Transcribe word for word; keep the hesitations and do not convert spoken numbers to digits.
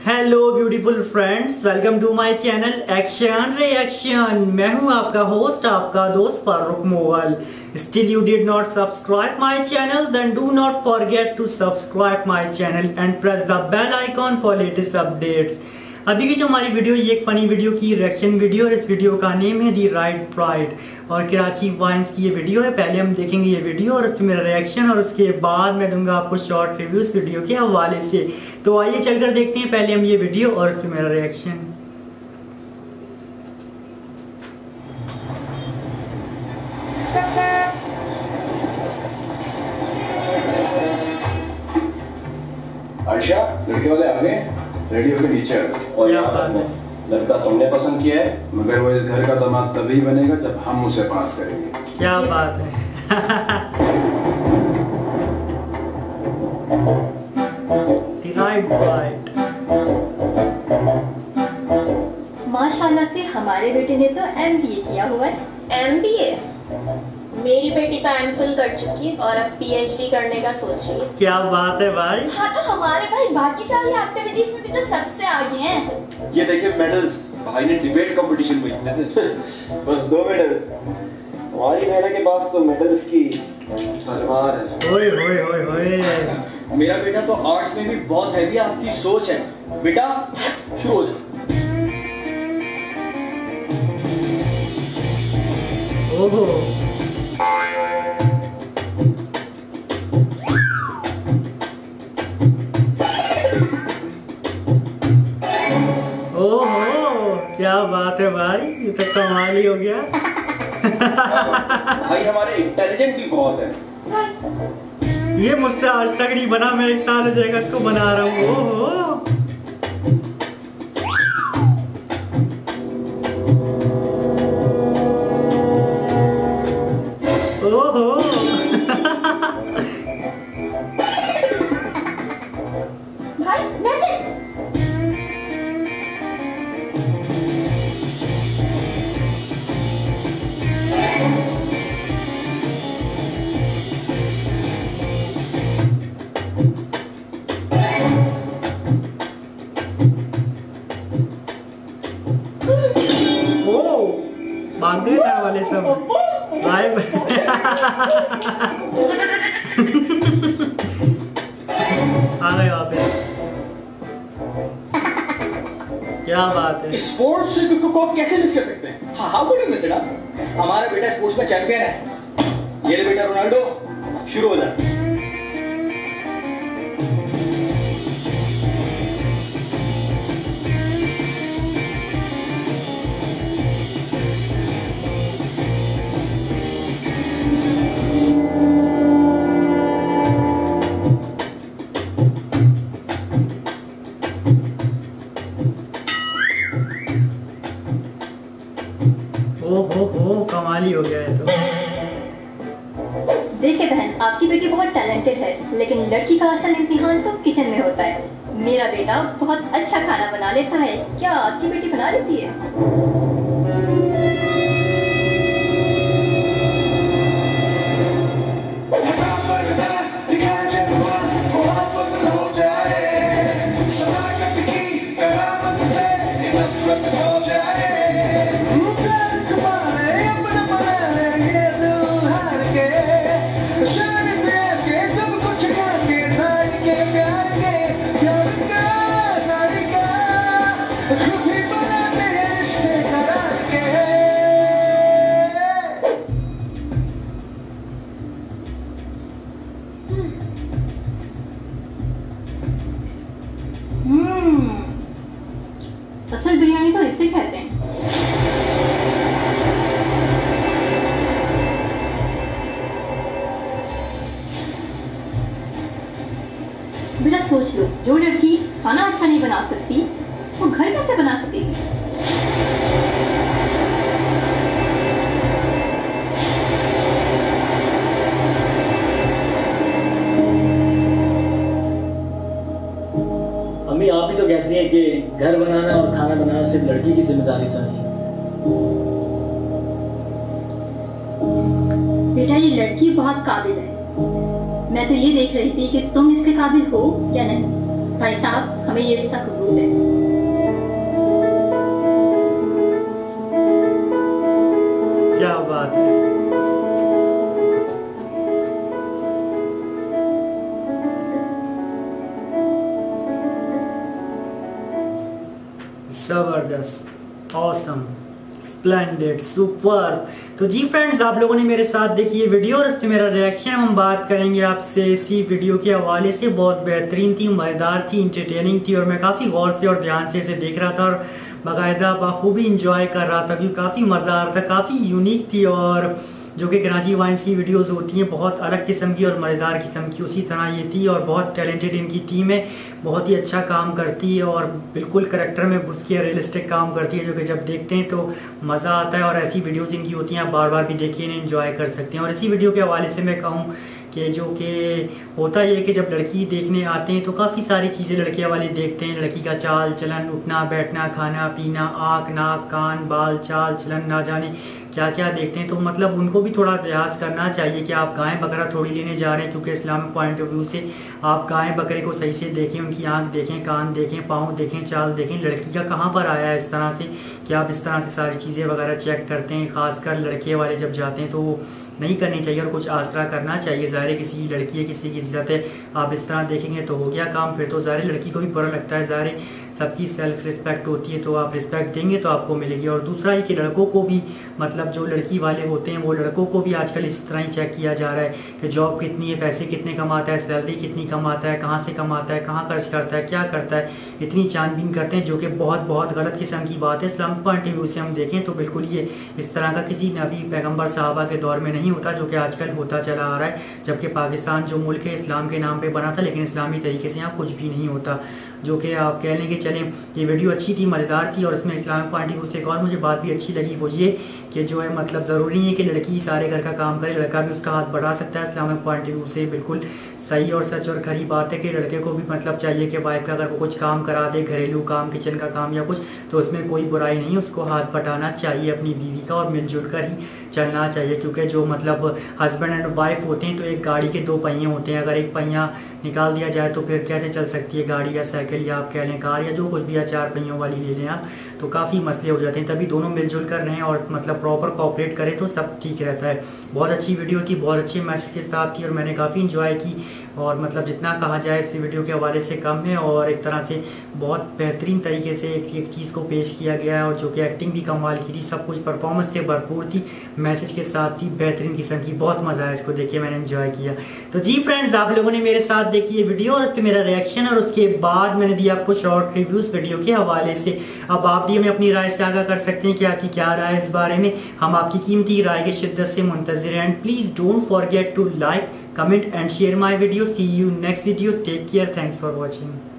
Hello beautiful friends, welcome to my channel action reaction. मैं हूं आपका होस्ट, आपका दोस्त Farooq Moval. Still you did not subscribe my channel, then do not forget to subscribe my channel and press the bell icon for latest updates. अभी की जो हमारी video, ये एक फनी वीडियो की रिएक्शन वीडियो, और इस वीडियो का नेम है दी राइट प्राइड और कराची वाइन्स की ये वीडियो है। पहले हम देखेंगे ये वीडियो और उसमें मेरा रिएक्शन, और उसके बाद मैं दूंगा आपको शॉर्ट रिव्यू इस वीडियो के हवाले से। तो आइए चलकर देखते हैं पहले हम ये वीडियो और उसमें मेरा रिएक्शन। आयशा, लड़के वाले आ गए, रेडी होकर नीचे आ गए। और लड़का तुमने पसंद किया है, मगर वो इस घर का दामाद तभी बनेगा जब हम उसे पास करेंगे। क्या बात है। माशाल्लाह से हमारे बेटे ने तो एम बी ए किया हुआ है। M B A? मेरी बेटी तो एम फिल कर चुकी और अब पी एच डी करने का सोच रही है। क्या बात है भाई। हाँ, तो हमारे भाई बाकी सारी एक्टिविटीज में भी तो सबसे आगे हैं। ये देखिए मेडल्स, भाई ने डिबेट कंपटीशन में जीते थे। बस दो मेडल। हमारी बहना के पास तो मेडल्स की तलवार है। ओए ओए ओए ओए। मेरा बेटा तो आर्ट्स में भी बहुत हैवी आपकी सोच है। बेटा शुरू हो जाए। ओहो, ओहो, क्या बात है भाई, ये तो कमाल ही हो गया। भाई हमारे इंटेलिजेंट भी बहुत है। ये मुझसे आज तक नहीं बना, मैं एक साल जाएगा इसको बना रहा हूँ। ओहो ओहो। भाई मैजिक। भाग गए घर वाले सब। बाय आ गए वापस। क्या बात है। स्पोर्ट्स को कैसे मिस कर सकते हैं? हाँ, how could you miss it? हमारा बेटा स्पोर्ट्स में चैंपियन है। ये ले बेटा रोनाल्डो, शुरू हो जाए। ओ हो हो, कमाल ही हो गया है। तो देखिए बहन, आपकी बेटी बहुत टैलेंटेड है, लेकिन लड़की का असल इम्तिहान तो किचन में होता है। मेरा बेटा बहुत अच्छा खाना बना लेता है। क्या आपकी बेटी बना लेती है? असल बिरयानी तो इसे कहते हैं। बेटा सोच लो, जो लड़की खाना अच्छा नहीं बना सकती, वो घर कैसे बना सकेगी? अम्मी, आप ही तो कहती हैं कि घर बनाना और खाना बनाना सिर्फ लड़की की जिम्मेदारी तो नहीं। बेटा, ये लड़की बहुत काबिल है। मैं तो ये देख रही थी कि तुम इसके काबिल हो या नहीं। भाई साहब, हमें ये रिश्ता कबूल है। क्या बात है। जबरदस्त, ऑसम, स्प्लेंडेड, सुपर। तो जी फ्रेंड्स, आप लोगों ने मेरे साथ देखी ये वीडियो और इस पे मेरा रिएक्शन हम बात करेंगे आपसे इसी वीडियो के हवाले से। बहुत बेहतरीन थी, मज़ेदार थी, इंटरटेनिंग थी और मैं काफ़ी गौर से और ध्यान से इसे देख रहा था और बाकायदा बखूबी इंजॉय कर रहा था क्योंकि काफ़ी मज़ा आ रहा था, काफ़ी यूनिक थी। और जो कि कराची वाइन्स की वीडियोस होती हैं बहुत अलग किस्म की और मज़ेदार किस्म की, उसी तरह ये थी। और बहुत टैलेंटेड इनकी टीम है, बहुत ही अच्छा काम करती है और बिल्कुल करैक्टर में घुस के रियलिस्टिक काम करती है, जो कि जब देखते हैं तो मज़ा आता है। और ऐसी वीडियोस इनकी होती हैं, आप बार बार भी देखिए, इन्हें एंजॉय कर सकते हैं। और इसी वीडियो के हवाले से मैं कहूँ कि जो कि होता ये कि जब लड़की देखने आते हैं तो काफ़ी सारी चीज़ें लड़के वाले देखते हैं, लड़की का चाल चलन, उठना बैठना, खाना पीना, आँख नाक कान बाल चाल चलन, ना जाने क्या क्या देखते हैं। तो मतलब उनको भी थोड़ा अभ्यास करना चाहिए कि आप गाय बकरा थोड़ी लेने जा रहे हैं, क्योंकि इस्लामिक पॉइंट ऑफ व्यू से आप गाय बकरे को सही से देखें, उनकी आँख देखें, कान देखें, पाँव देखें, चाल देखें, लड़की का कहाँ पर आया है इस तरह से कि आप इस तरह से सारी चीज़ें वगैरह चेक करते हैं। ख़ासकर लड़के वाले जब जाते हैं तो वो नहीं करनी चाहिए और कुछ आसरा करना चाहिए। ज़ाहिर किसी की लड़की है, किसी की इज्जत है, आप इस तरह देखेंगे तो हो गया काम। फिर तो ज़ाहिर लड़की को भी बुरा लगता है, ज़ाहिर सबकी सेल्फ रिस्पेक्ट होती है, तो आप रिस्पेक्ट देंगे तो आपको मिलेगी। और दूसरा ये कि लड़कों को भी, मतलब जो लड़की वाले होते हैं वो लड़कों को भी आजकल इस तरह ही चेक किया जा रहा है कि जॉब कितनी है, पैसे कितने कमाता है, सैलरी कितनी कमाता है, कहाँ से कमाता है, कहाँ खर्च करता है, क्या करता है, इतनी छानबीन करते हैं, जो कि बहुत बहुत गलत किस्म की बात है। इस्लामिक पॉइंट ऑफ व्यू से हम देखें तो बिल्कुल ये इस तरह का किसी नबी पैगम्बर साहबा के दौर में नहीं होता, जो कि आजकल होता चला आ रहा है। जबकि पाकिस्तान जो मुल्क है इस्लाम के नाम पर बना था, लेकिन इस्लामी तरीके से यहाँ कुछ भी नहीं होता। जो कि आप कह लें कि चलें ये वीडियो अच्छी थी, मज़ेदार थी और इसमें इस्लामिक पॉइंट ऑफ व्यू से एक और मुझे बात भी अच्छी लगी, वो ये कि जो है मतलब ज़रूरी है कि लड़की सारे घर का काम करे, लड़का भी उसका हाथ बढ़ा सकता है। इस्लामिक पॉइंट ऑफ व्यू से बिल्कुल सही और सच और खरी बात है कि लड़के को भी मतलब चाहिए कि वाइफ का अगर वो कुछ काम करा दे, घरेलू काम, किचन का काम या कुछ, तो उसमें कोई बुराई नहीं है, उसको हाथ बटाना चाहिए अपनी बीवी का और मिलजुल कर ही चलना चाहिए। क्योंकि जो मतलब हस्बैंड एंड वाइफ होते हैं तो एक गाड़ी के दो पहिए होते हैं, अगर एक पहिया निकाल दिया जाए तो फिर कैसे चल सकती है गाड़ी या साइकिल या आप कह लें कार या जो कुछ भी या चार पहियों वाली ले लें आप, तो काफ़ी मसले हो जाते हैं। तभी दोनों मिलजुल कर रहें और मतलब प्रॉपर कोऑपरेट करें तो सब ठीक रहता है। बहुत अच्छी वीडियो थी, बहुत अच्छे मैसेज के साथ थी और मैंने काफ़ी इंजॉय की। और मतलब जितना कहा जाए इस वीडियो के हवाले से कम है और एक तरह से बहुत बेहतरीन तरीके से एक एक चीज़ को पेश किया गया है और जो कि एक्टिंग भी कमाल की थी, सब कुछ परफॉर्मेंस से भरपूर थी, मैसेज के साथ थी, बेहतरीन किस्म की। बहुत मज़ा आया इसको देखिए, मैंने एंजॉय किया। तो जी फ्रेंड्स, आप लोगों ने मेरे साथ देखी ये वीडियो और उस पर मेरा रिएक्शन और उसके बाद मैंने दिया आपको शॉर्ट रिव्यूज़ वीडियो के हवाले से। अब आप भी हमें अपनी राय से आगाह कर सकते हैं कि आपकी क्या राय है इस बारे में। हम आपकी कीमती राय की शिद्दत से मुंतज़िर हैं। And please don't forget to like, comment and share my video. See you next video. Take care. Thanks for watching.